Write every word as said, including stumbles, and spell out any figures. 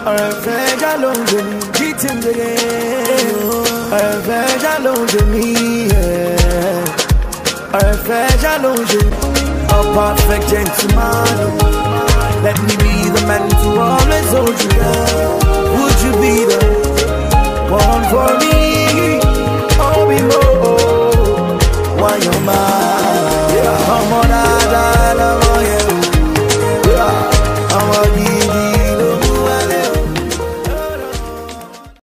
ọ̀rẹ́ fẹ́ já ló ń gbé mi, cheating again. ọ̀rẹ́ fẹ́ já ló ń gbé mi, ọ̀rẹ́ fẹ́ já ló ń gbé mi. A perfect gentleman, let me be the man to always hold you down.